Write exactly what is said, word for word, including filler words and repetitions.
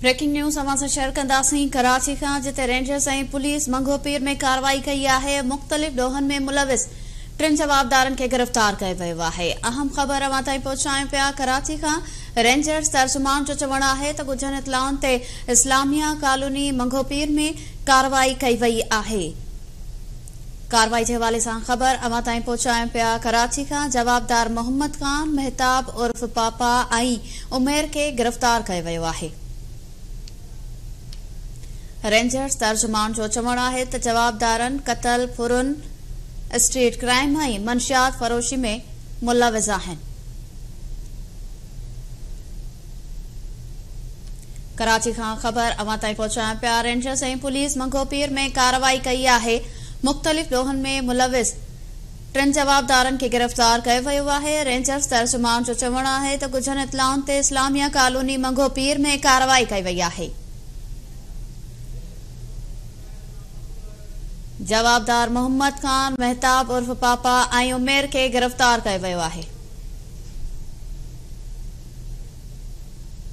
Breaking news अवां सां share कंदासीं कराची खां, जिते रेंजर्स ऐं पुलिस मंगोपीर में कार्रवाई कई आहे। मुख़्तलिफ़ ॾोहनि में मुलविस टिनि जवाबदारनि खे गिरफ़्तार कयो वियो आहे। अहम ख़बर अवां ताईं पहुचायूं पिया। कराची खां रेंजर्स तर्जुमान जो चवणु आहे त ॻुझनि इतलाउनि ते इस्लामिया कॉलोनी मंगोपीर में कार्रवाई कई वई आहे। कार्रवाई जे हवाले सां ख़बर अवां ताईं पहुचायूं पिया। कराची खां जवाबदार मोहम्मद ख़ान, मेहताब उर्फ पापा ऐं उमेर खे गिरफ़्तार कयो वियो आहे। रेंजर्स तर्जुमान जो चवणु आहे त जवाबदारनि क़तल, फुरुन, स्ट्रीट क्राइम ऐं मंशियात फरोशी में मुलविस आहिनि। कराची खां ख़बर अवां ताईं पहुचायूं पिया। रेंजर्स ऐं पुलिस मंगोपीर में कार्रवाई कई आहे। मुख़्तलिफ़ ॾोहनि में मुलविस टिनि जवाबदारनि खे गिरफ़्तार कयो वियो आहे। रेंजर्स तर्जुमान जो चवणु आहे त ॻुझनि इतलाउनि ते इस्लामिया कॉलोनी मंगोपीर में कार्रवाई कई वई आहे। जवाबदार मोहम्मद ख़ान, मेहताब उर्फ पापा ऐं उमेर खे गिरफ़्तार कयो वियो आहे।